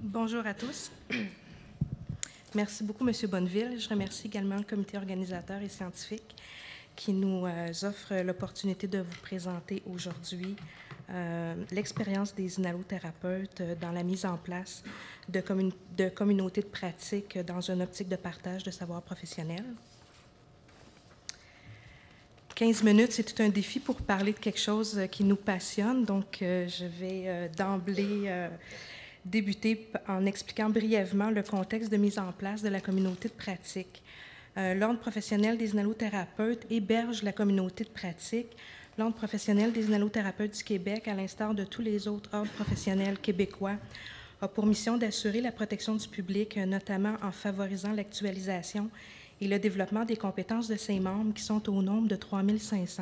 Bonjour à tous. Merci beaucoup, M. Bonneville. Je remercie également le comité organisateur et scientifique qui nous offre l'opportunité de vous présenter aujourd'hui l'expérience des inhalothérapeutes dans la mise en place de communautés de pratique dans une optique de partage de savoir professionnel. 15 minutes, c'est tout un défi pour parler de quelque chose qui nous passionne, donc je vais d'emblée débuter en expliquant brièvement le contexte de mise en place de la communauté de pratique. L'Ordre professionnel des inhalothérapeutes héberge la communauté de pratique. L'Ordre professionnel des inhalothérapeutes du Québec, à l'instar de tous les autres ordres professionnels québécois, a pour mission d'assurer la protection du public, notamment en favorisant l'actualisation et le développement des compétences de ses membres, qui sont au nombre de 3500.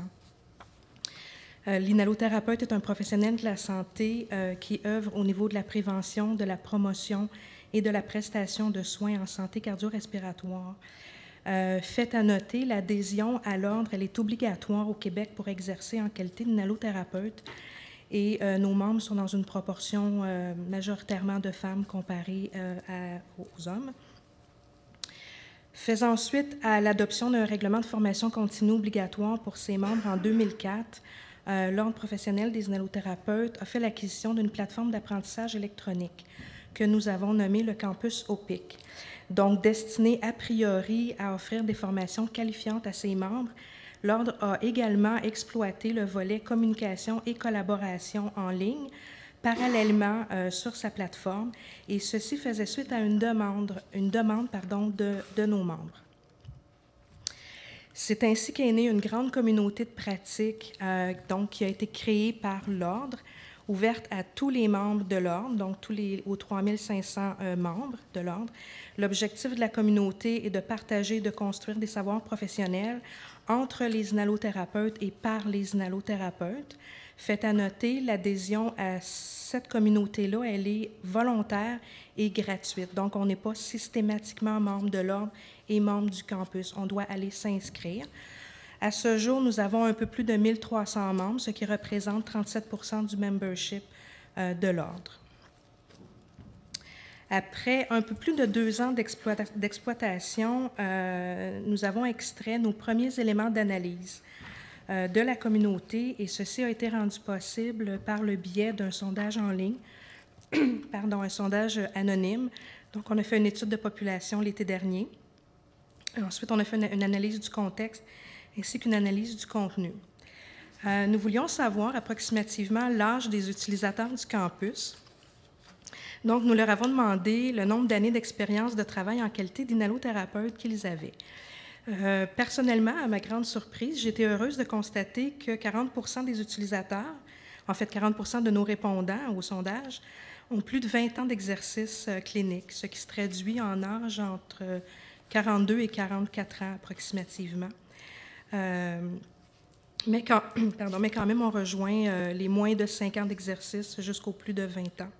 L'inhalothérapeute est un professionnel de la santé qui œuvre au niveau de la prévention, de la promotion et de la prestation de soins en santé cardio-respiratoire. Fait à noter, l'adhésion à l'ordre, elle est obligatoire au Québec pour exercer en qualité d'inhalothérapeute et nos membres sont dans une proportion majoritairement de femmes comparée aux hommes. Faisant suite à l'adoption d'un règlement de formation continue obligatoire pour ses membres en 2004, l'Ordre professionnel des inhalothérapeutes a fait l'acquisition d'une plateforme d'apprentissage électronique que nous avons nommée le campus OPIC, donc destinée a priori à offrir des formations qualifiantes à ses membres. L'Ordre a également exploité le volet communication et collaboration en ligne parallèlement sur sa plateforme, et ceci faisait suite à une demande de nos membres. C'est ainsi qu'est née une grande communauté de pratique qui a été créée par l'Ordre, ouverte à tous les membres de l'Ordre, donc aux 3500 membres de l'Ordre. L'objectif de la communauté est de partager et de construire des savoirs professionnels entre les inhalothérapeutes et par les inhalothérapeutes. Fait à noter, l'adhésion à cette communauté-là, elle est volontaire et gratuite. Donc, on n'est pas systématiquement membre de l'Ordre et membre du campus. On doit aller s'inscrire. À ce jour, nous avons un peu plus de 1300 membres, ce qui représente 37% du membership de l'Ordre. Après un peu plus de 2 ans d'exploitation, nous avons extrait nos premiers éléments d'analyse de la communauté, et ceci a été rendu possible par le biais d'un sondage en ligne, un sondage anonyme. Donc, on a fait une étude de population l'été dernier. Ensuite, on a fait une analyse du contexte ainsi qu'une analyse du contenu. Nous voulions savoir approximativement l'âge des utilisateurs du campus. Donc, nous leur avons demandé le nombre d'années d'expérience de travail en qualité d'inhalothérapeute qu'ils avaient. Personnellement, à ma grande surprise, j'étais heureuse de constater que 40% des utilisateurs, en fait 40% de nos répondants au sondage, ont plus de 20 ans d'exercice clinique, ce qui se traduit en âge entre 42 et 44 ans approximativement. Mais quand même, on rejoint les moins de 5 ans d'exercice jusqu'aux plus de 20 ans.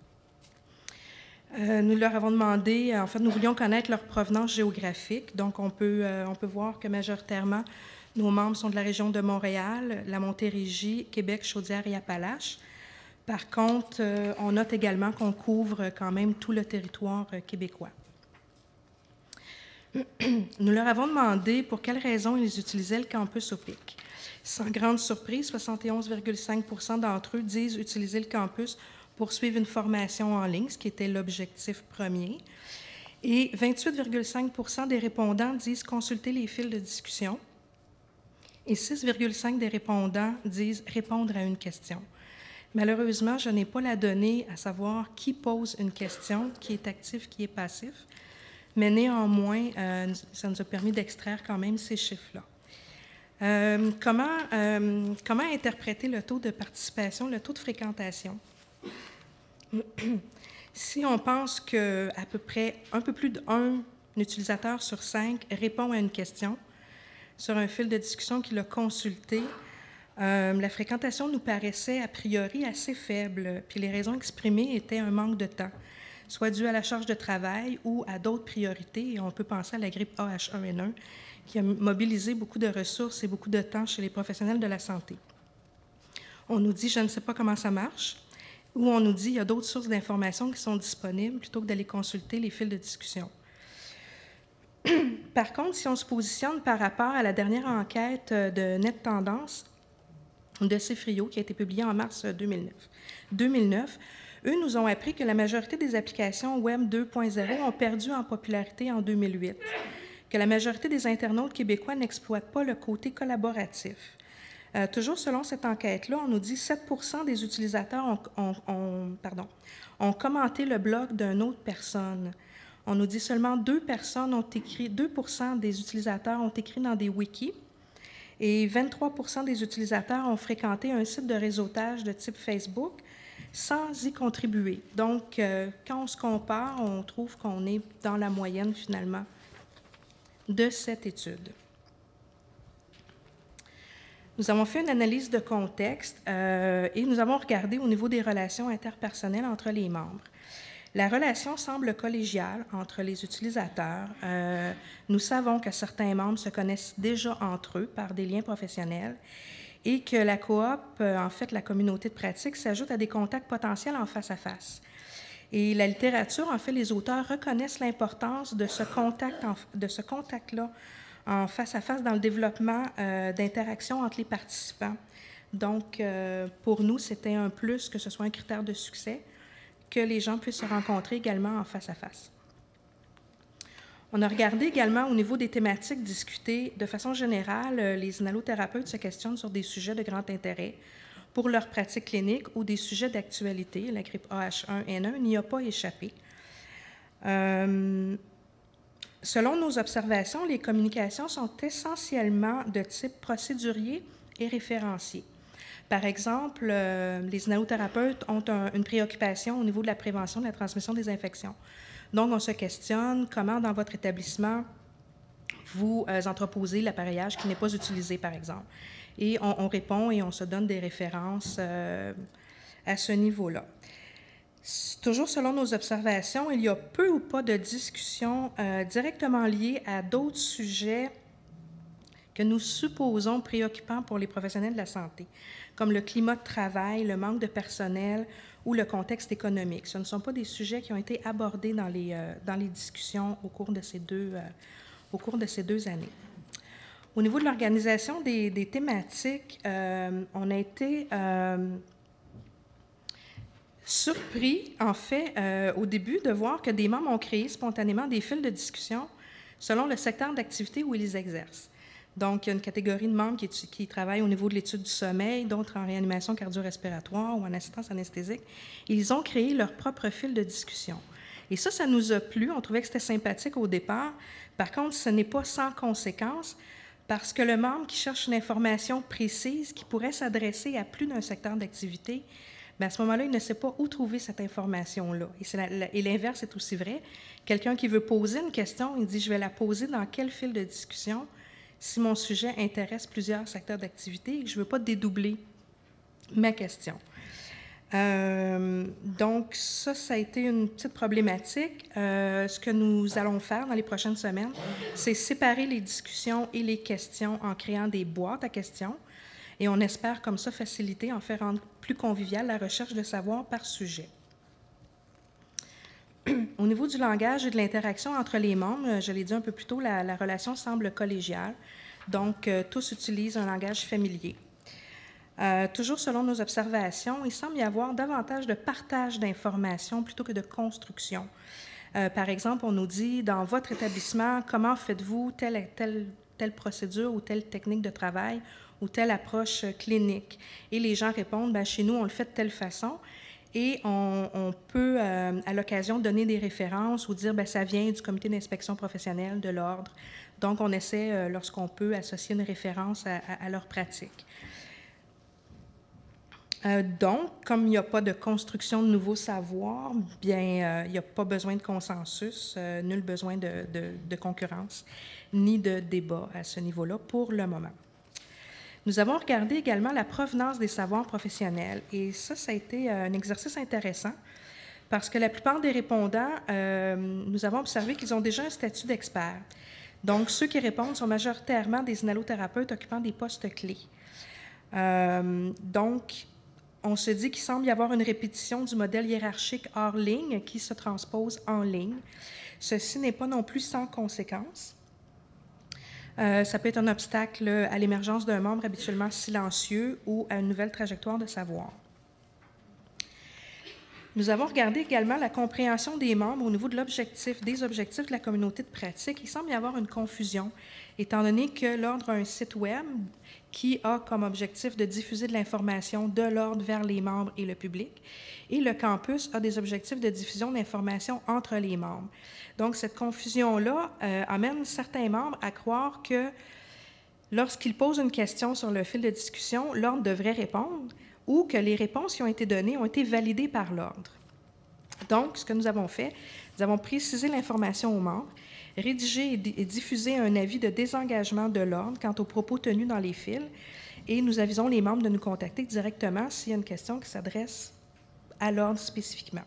Nous leur avons demandé, en fait, nous voulions connaître leur provenance géographique. Donc, on peut voir que majoritairement, nos membres sont de la région de Montréal, la Montérégie, Québec, Chaudière et Appalaches. Par contre, on note également qu'on couvre quand même tout le territoire québécois. Nous leur avons demandé pour quelles raisons ils utilisaient le campus OPIC. Sans grande surprise, 71,5% d'entre eux disent utiliser le campus pour suivre une formation en ligne, ce qui était l'objectif premier. Et 28,5% des répondants disent consulter les fils de discussion. Et 6,5% des répondants disent répondre à une question. Malheureusement, je n'ai pas la donnée à savoir qui pose une question, qui est actif, qui est passif. Mais néanmoins, ça nous a permis d'extraire quand même ces chiffres-là. Comment interpréter le taux de participation, le taux de fréquentation? Si on pense qu'à peu près un peu plus d'un utilisateur sur 5 répond à une question sur un fil de discussion qu'il a consulté, la fréquentation nous paraissait a priori assez faible, puis les raisons exprimées étaient un manque de temps, soit dû à la charge de travail ou à d'autres priorités. Et on peut penser à la grippe AH1N1 qui a mobilisé beaucoup de ressources et beaucoup de temps chez les professionnels de la santé. On nous dit « je ne sais pas comment ça marche ». où on nous dit qu'il y a d'autres sources d'informations qui sont disponibles plutôt que d'aller consulter les fils de discussion. Par contre, si on se positionne par rapport à la dernière enquête de Net Tendance de Cefrio, qui a été publiée en mars 2009, eux nous ont appris que la majorité des applications Web 2.0 ont perdu en popularité en 2008, que la majorité des internautes québécois n'exploitent pas le côté collaboratif. Toujours selon cette enquête-là, on nous dit 7 des utilisateurs ont commenté le blog d'une autre personne. On nous dit seulement 2 des utilisateurs ont écrit dans des wikis et 23 des utilisateurs ont fréquenté un site de réseautage de type Facebook sans y contribuer. Donc, quand on se compare, on trouve qu'on est dans la moyenne, finalement, de cette étude. Nous avons fait une analyse de contexte et nous avons regardé au niveau des relations interpersonnelles entre les membres. La relation semble collégiale entre les utilisateurs. Nous savons que certains membres se connaissent déjà entre eux par des liens professionnels et que la coop, en fait, la communauté de pratique, s'ajoute à des contacts potentiels en face à face. Et la littérature, en fait, les auteurs reconnaissent l'importance de ce contact-là en face à face dans le développement d'interactions entre les participants. Donc, pour nous, c'était un plus que ce soit un critère de succès, que les gens puissent se rencontrer également en face à face. On a regardé également au niveau des thématiques discutées. De façon générale, les inhalothérapeutes se questionnent sur des sujets de grand intérêt pour leur pratique clinique ou des sujets d'actualité. La grippe AH1N1 n'y a pas échappé. Selon nos observations, les communications sont essentiellement de type procédurier et référencié. Par exemple, les inhalothérapeutes ont une préoccupation au niveau de la prévention de la transmission des infections. Donc, on se questionne comment, dans votre établissement, vous entreposez l'appareillage qui n'est pas utilisé, par exemple. Et on répond et on se donne des références à ce niveau-là. Toujours selon nos observations, il y a peu ou pas de discussions directement liées à d'autres sujets que nous supposons préoccupants pour les professionnels de la santé, comme le climat de travail, le manque de personnel ou le contexte économique. Ce ne sont pas des sujets qui ont été abordés dans les discussions au cours de ces deux années. Au niveau de l'organisation des thématiques, on a été surpris, en fait, au début, de voir que des membres ont créé spontanément des fils de discussion selon le secteur d'activité où ils exercent. Donc, il y a une catégorie de membres qui travaillent au niveau de l'étude du sommeil, d'autres en réanimation cardio-respiratoire ou en assistance anesthésique. Ils ont créé leur propre fil de discussion. Et ça nous a plu. On trouvait que c'était sympathique au départ. Par contre, ce n'est pas sans conséquence parce que le membre qui cherche une information précise qui pourrait s'adresser à plus d'un secteur d'activité, bien, à ce moment-là, il ne sait pas où trouver cette information-là. Et l'inverse est aussi vrai. Quelqu'un qui veut poser une question, il dit « Je vais la poser dans quel fil de discussion ?» si mon sujet intéresse plusieurs secteurs d'activité et que je ne veux pas dédoubler ma question. Donc, ça a été une petite problématique. Ce que nous allons faire dans les prochaines semaines, c'est séparer les discussions et les questions en créant des boîtes à questions. Et on espère comme ça faciliter, en faire rendre plus conviviale la recherche de savoir par sujet. Au niveau du langage et de l'interaction entre les membres, je l'ai dit un peu plus tôt, la relation semble collégiale. Donc, tous utilisent un langage familier. Toujours selon nos observations, il semble y avoir davantage de partage d'informations plutôt que de construction. Par exemple, on nous dit, dans votre établissement, comment faites-vous telle procédure ou telle technique de travail ou telle approche clinique? Et les gens répondent, bien, chez nous, on le fait de telle façon. Et on peut, à l'occasion, donner des références ou dire, bien, ça vient du comité d'inspection professionnelle, de l'ordre. Donc, on essaie, lorsqu'on peut, associer une référence à leur pratique. Donc, comme il n'y a pas de construction de nouveaux savoirs, bien, il n'y a pas besoin de consensus, nul besoin de concurrence, ni de débat à ce niveau-là pour le moment. Nous avons regardé également la provenance des savoirs professionnels et ça a été un exercice intéressant parce que la plupart des répondants, nous avons observé qu'ils ont déjà un statut d'expert. Donc, ceux qui répondent sont majoritairement des inhalothérapeutes occupant des postes clés. Donc, on se dit qu'il semble y avoir une répétition du modèle hiérarchique hors ligne qui se transpose en ligne. Ceci n'est pas non plus sans conséquence. Ça peut être un obstacle à l'émergence d'un membre habituellement silencieux ou à une nouvelle trajectoire de savoir. Nous avons regardé également la compréhension des membres au niveau de des objectifs de la communauté de pratique. Il semble y avoir une confusion, étant donné que l'Ordre a un site Web qui a comme objectif de diffuser de l'information de l'Ordre vers les membres et le public, et le campus a des objectifs de diffusion d'informations entre les membres. Donc, cette confusion-là amène certains membres à croire que lorsqu'ils posent une question sur le fil de discussion, l'Ordre devrait répondre, ou que les réponses qui ont été données ont été validées par l'Ordre. Donc, ce que nous avons fait, nous avons précisé l'information aux membres, rédigé et diffusé un avis de désengagement de l'Ordre quant aux propos tenus dans les fils, et nous avisons les membres de nous contacter directement s'il y a une question qui s'adresse à l'Ordre spécifiquement.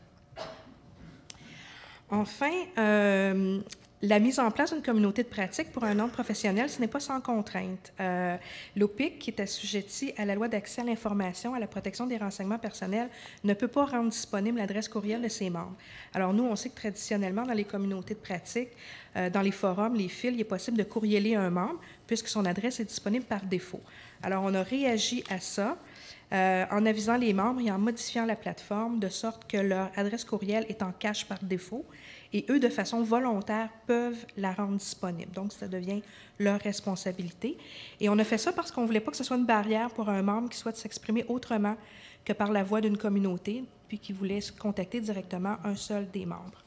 Enfin, la mise en place d'une communauté de pratique pour un ordre professionnel, ce n'est pas sans contrainte. L'OPIC, qui est assujetti à la loi d'accès à l'information, à la protection des renseignements personnels, ne peut pas rendre disponible l'adresse courriel de ses membres. Alors nous, on sait que traditionnellement, dans les communautés de pratique, dans les forums, les fils, il est possible de courrieler un membre puisque son adresse est disponible par défaut. Alors on a réagi à ça en avisant les membres et en modifiant la plateforme de sorte que leur adresse courriel est en cache par défaut et eux, de façon volontaire, peuvent la rendre disponible. Donc, ça devient leur responsabilité. Et on a fait ça parce qu'on ne voulait pas que ce soit une barrière pour un membre qui souhaite s'exprimer autrement que par la voix d'une communauté, puis qui voulait contacter directement un seul des membres.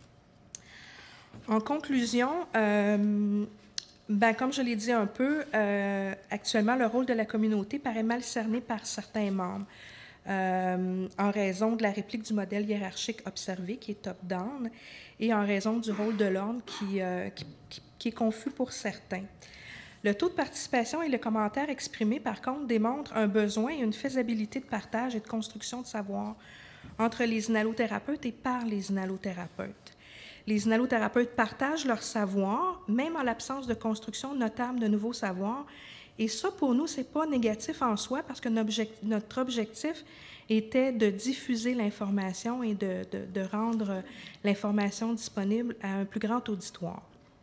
En conclusion, comme je l'ai dit un peu, actuellement, le rôle de la communauté paraît mal cerné par certains membres en raison de la réplique du modèle hiérarchique observé, qui est top-down, et en raison du rôle de l'ordre qui est confus pour certains. Le taux de participation et le commentaire exprimé, par contre, démontrent un besoin et une faisabilité de partage et de construction de savoir entre les inhalothérapeutes et par les inhalothérapeutes. Les inhalothérapeutes partagent leur savoir, même en l'absence de construction notable de nouveaux savoirs. Et ça, pour nous, ce n'est pas négatif en soi parce que notre objectif était de diffuser l'information et de rendre l'information disponible à un plus grand auditoire.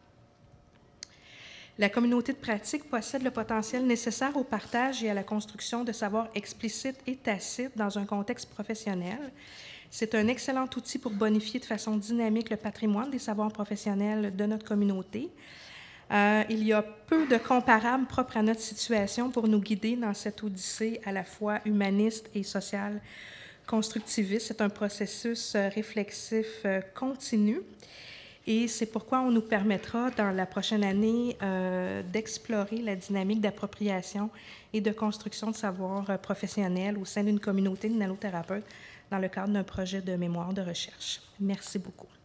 La communauté de pratique possède le potentiel nécessaire au partage et à la construction de savoirs explicites et tacites dans un contexte professionnel. C'est un excellent outil pour bonifier de façon dynamique le patrimoine des savoirs professionnels de notre communauté. Il y a peu de comparables propres à notre situation pour nous guider dans cette odyssée à la fois humaniste et sociale constructiviste. C'est un processus réflexif continu et c'est pourquoi on nous permettra dans la prochaine année d'explorer la dynamique d'appropriation et de construction de savoirs professionnels au sein d'une communauté d'inhalothérapeutes dans le cadre d'un projet de mémoire de recherche. Merci beaucoup.